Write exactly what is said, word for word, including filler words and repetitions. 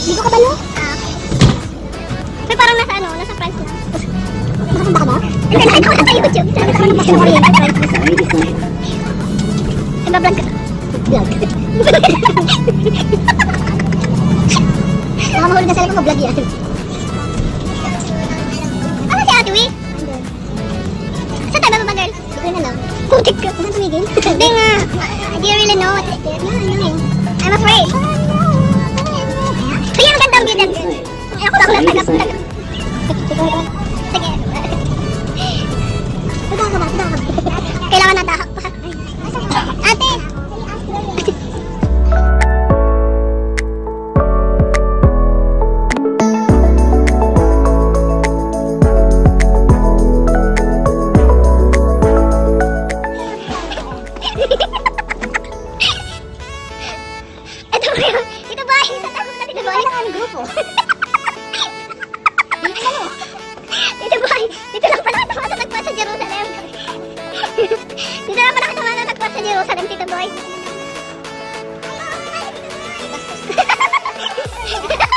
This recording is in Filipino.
Dito ka ba, no? Ah, okay. Pero parang nasa ano, nasa France na. Nakakanda ka ba? Hindi, nakita ko lang sa YouTube. Sabi ka naman mas oriented. Nagbablog ka. Vlog. Baka mahulog na sila kung mag-vlog yan. Ano si Ate Wee? Saan tayo ba, girl? Hindi ko rin alam. Putik ka. Saan tumigil? Hindi nga. I don't really know what it is. I'm afraid. Sige, magandang view dyan. Ako lang lang tagap. Sige. Taga ka ba? Taga ka ba? Kailangan natahak pa. Ate! Ito ba yun? Ito ba? Isa tayo sa Tito Boy? Ano ang grupo? Tito Boy, dito lang pala ito matatagpuan sa Jerusalem. Dito lang pala ito matatagpuan sa Jerusalem, Tito Boy.